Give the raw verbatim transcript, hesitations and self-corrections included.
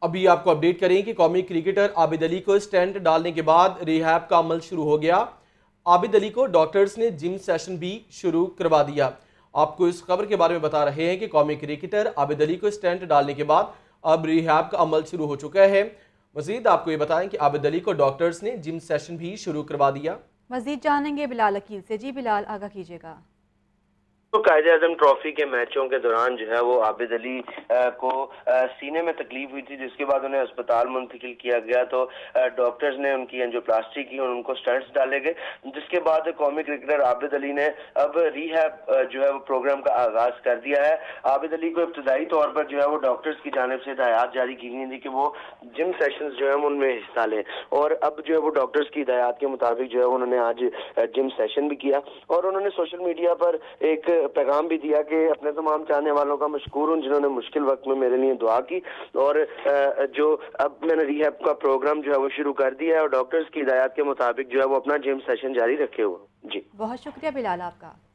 अभी आपको अपडेट करें कि कौमी क्रिकेटर आबिद अली को स्टेंट डालने के बाद रिहैब का अमल शुरू हो गया। आबिद अली को डॉक्टर्स ने जिम सेशन भी शुरू करवा दिया। आपको इस खबर के बारे में बता रहे हैं कि कौमी क्रिकेटर आबिद अली को स्टेंट डालने के बाद अब रिहैब का अमल शुरू हो चुका है। मजीद आपको ये बताएं कि आबिद अली को डॉक्टर्स ने जिम सेशन भी शुरू करवा दिया। मजीद जानेंगे बिलाल अकील से। जी बिलाल, आगा कीजिएगा। तो कायदे आजम ट्रॉफी के मैचों के दौरान जो है वो आबिद अली को सीने में तकलीफ हुई थी, जिसके बाद उन्हें अस्पताल मुंतकिल किया गया। तो डॉक्टर्स ने उनकी एंजियोप्लास्टी की और उनको स्टंट्स डाले गए, जिसके बाद कौमी क्रिकेटर आबिद अली ने अब रिहैब जो है वो प्रोग्राम का आगाज कर दिया है। आबिद अली को इब्तदाई तौर पर जो है वो डॉक्टर्स की जानिब से हिदायत जारी की गई थी कि वो जिम सेशंस जो है उनमें हिस्सा लें, और अब जो है वो डॉक्टर्स की हिदायत के मुताबिक जो है उन्होंने आज जिम सेशन भी किया। और उन्होंने सोशल मीडिया पर एक पैगाम भी दिया कि अपने तमाम चाहने वालों का मशकूर हूं जिन्होंने मुश्किल वक्त में मेरे लिए दुआ की, और जो अब मैंने रिहैब का प्रोग्राम जो है वो शुरू कर दिया है और डॉक्टर्स की हिदायत के मुताबिक जो है वो अपना जिम सेशन जारी रखे हुए। जी बहुत शुक्रिया बिलाल आपका।